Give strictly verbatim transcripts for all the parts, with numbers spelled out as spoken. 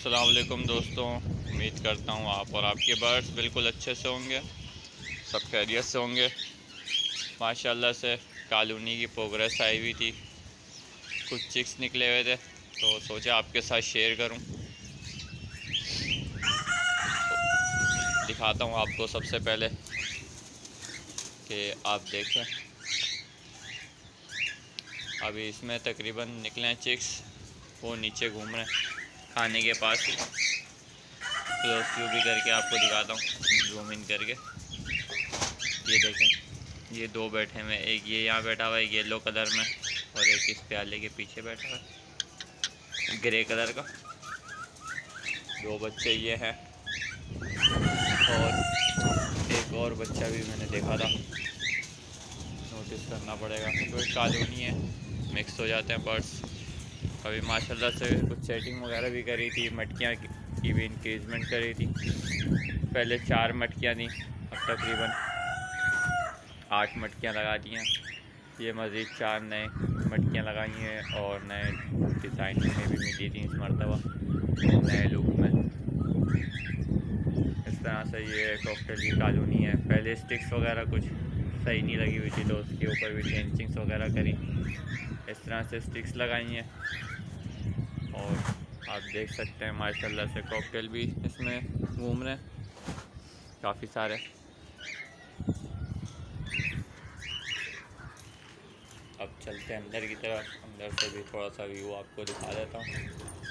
अस्सलाम वालेकुम दोस्तों, उम्मीद करता हूँ आप और आपके बर्ड्स बिल्कुल अच्छे से होंगे, सब खैरियत से होंगे। माशाल्लाह से कॉलोनी की प्रोग्रेस आई हुई थी, कुछ चिक्स निकले हुए थे तो सोचा आपके साथ शेयर करूँ। तो दिखाता हूँ आपको सबसे पहले कि आप देखें, अभी इसमें तकरीबन निकले हैं चिक्स, वो नीचे घूम रहे हैं खाने के पास ही। क्लोज व्यू भी करके आपको दिखाता हूँ, जूम इन करके। ये देखें, ये दो बैठे हुए, एक ये यहाँ बैठा हुआ है येलो कलर में, और एक इस प्याले के पीछे बैठा हुआ है ग्रे कलर का। दो बच्चे ये हैं, और एक और बच्चा भी मैंने देखा था, नोटिस करना पड़ेगा। तो एक कॉलोनी है, मिक्स हो जाते हैं बर्ड्स। अभी माशाल्लाह से कुछ सेटिंग वगैरह भी करी थी, मटकियाँ की भी इंक्रीजमेंट करी थी। पहले चार मटकियाँ थी, अब तकरीबन आठ मटकियाँ लगा दी हैं। ये मज़ीद चार नए मटकियाँ लगाई हैं और नए डिज़ाइन में भी मिली थी इस मरतबा, नए लुक में। इस तरह से ये कॉकटेल की कॉलोनी है। पहले स्टिक्स वगैरह कुछ सही नहीं लगी हुई थी तो उसके ऊपर भी फेंसिंग्स वगैरह करी, इस तरह से स्टिक्स लगाई हैं। और आप देख सकते हैं माशाल्लाह से कॉकटेल भी इसमें घूम रहे हैं काफ़ी सारे। अब चलते हैं अंदर की तरफ, अंदर से भी थोड़ा सा व्यू आपको दिखा देता हूँ।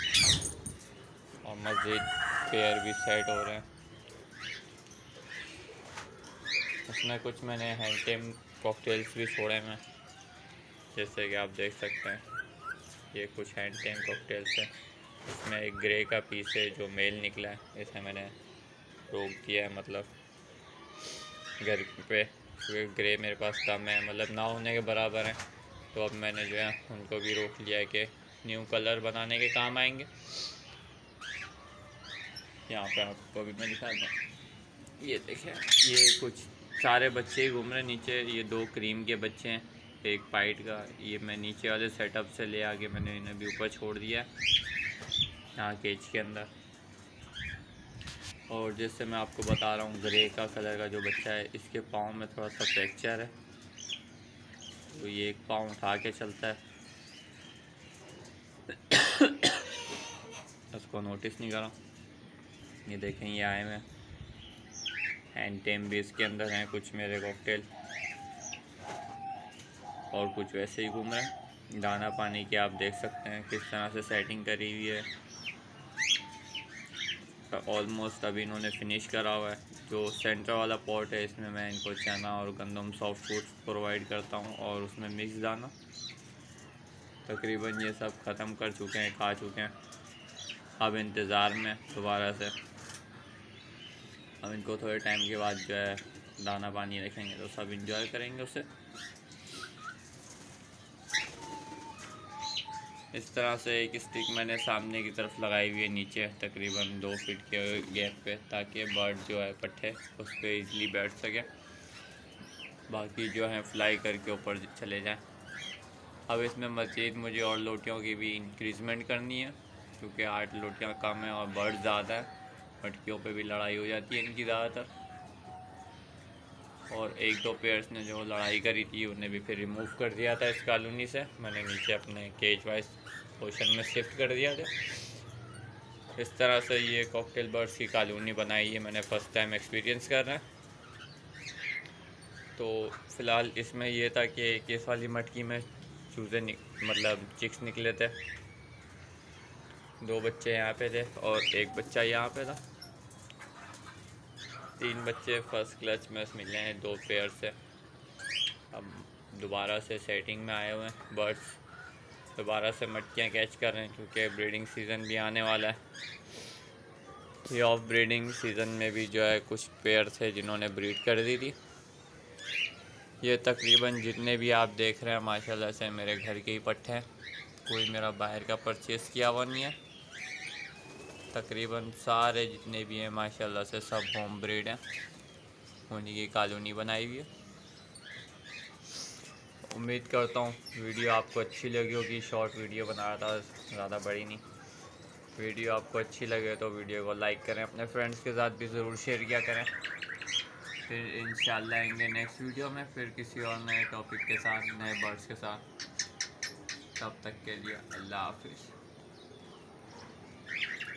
और मज़ीद पेयर भी सेट हो रहे हैं। इसमें कुछ मैंने हैंड टेम कॉकटेल्स भी छोड़े हैं, जैसे कि आप देख सकते हैं ये कुछ हैंड टेम कॉकटेल्स हैं। इसमें एक ग्रे का पीस है जो मेल निकला है, इसे मैंने रोक दिया है, मतलब घर पे ग्रे मेरे पास कम है, मतलब ना होने के बराबर है, तो अब मैंने जो है उनको भी रोक लिया है कि न्यू कलर बनाने के काम आएंगे। यहाँ पे आपको भी मैं दिखा दूँ, ये देखें, ये कुछ सारे बच्चे ही घूम रहे हैं नीचे। ये दो क्रीम के बच्चे हैं, एक वाइट का। ये मैं नीचे वाले सेटअप से ले आके मैंने इन्हें भी ऊपर छोड़ दिया यहाँ केज के अंदर। और जैसे मैं आपको बता रहा हूँ, ग्रे का कलर का जो बच्चा है, इसके पाँव में थोड़ा सा फ्रैक्चर है, तो ये एक पाँव उठा के चलता है। उसको नोटिस नहीं करा। ये देखें, ये आए में हैंड टेम भी इसके अंदर हैं कुछ मेरे कॉकटेल, और कुछ वैसे ही घूम रहे हैं। दाना पानी की आप देख सकते हैं किस तरह से सेटिंग करी हुई है। ऑलमोस्ट अभी इन्होंने फिनिश करा हुआ है। जो सेंटर वाला पॉट है, इसमें मैं इनको चना और गंदम सॉफ्ट फूड प्रोवाइड करता हूँ, और उसमें मिक्स दाना। तकरीबन ये सब ख़त्म कर चुके हैं, खा चुके हैं। अब इंतज़ार में दोबारा से, अब इनको थोड़े टाइम के बाद जो है दाना पानी रखेंगे तो सब इंजॉय करेंगे उसे। इस तरह से एक स्टिक मैंने सामने की तरफ लगाई हुई है नीचे, तकरीबन दो फीट के गैप पे, ताकि बर्ड जो है पट्टे उस पर ईज़िली बैठ सके, बाकी जो है फ्लाई करके ऊपर चले जाएं। अब इसमें मज़ीद मुझे और लोटियों की भी इंक्रीज़मेंट करनी है, क्योंकि आठ लोटियाँ कम हैं और बर्ड ज़्यादा है। मटकियों पे भी लड़ाई हो जाती है इनकी ज़्यादातर, और एक दो पेयर्स ने जो लड़ाई करी थी उन्हें भी फिर रिमूव कर दिया था इस कॉलोनी से। मैंने नीचे अपने केज वाइज पोर्शन में शिफ्ट कर दिया था। इस तरह से ये कॉकटेल बर्ड्स की कॉलोनी बनाई है, मैंने फ़र्स्ट टाइम एक्सपीरियंस कर रहा है। तो फ़िलहाल इसमें यह था कि इस वाली मटकी में चूज़े मतलब चिक्स निकले थे। दो बच्चे यहाँ पे थे और एक बच्चा यहाँ पे था। तीन बच्चे फर्स्ट क्लच में मिले हैं दो पेयर से। अब दोबारा से सेटिंग में आए हुए हैं बर्ड्स, दोबारा से मटकियाँ कैच कर रहे हैं, क्योंकि ब्रीडिंग सीज़न भी आने वाला है। ये ऑफ ब्रीडिंग सीज़न में भी जो है कुछ पेयर थे जिन्होंने ब्रीड कर दी थी। ये तकरीबन जितने भी आप देख रहे हैं माशाल्लाह से मेरे घर के ही पट्टे हैं, कोई मेरा बाहर का परचेज़ किया हुआ नहीं है। तकरीबन सारे जितने भी हैं माशाल्लाह से सब होम ब्रीड हैं, उन्हीं की कॉलोनी बनाई हुई है। उम्मीद करता हूँ वीडियो आपको अच्छी लगी होगी। शॉर्ट वीडियो बना रहा था, ज़्यादा बड़ी नहीं। वीडियो आपको अच्छी लगे तो वीडियो को लाइक करें, अपने फ्रेंड्स के साथ भी ज़रूर शेयर किया करें। फिर इंशाल्लाह आएंगे नेक्स्ट वीडियो में फिर किसी और नए टॉपिक के साथ, नए बर्ड्स के साथ। तब तक के लिए अल्लाह हाफिज़।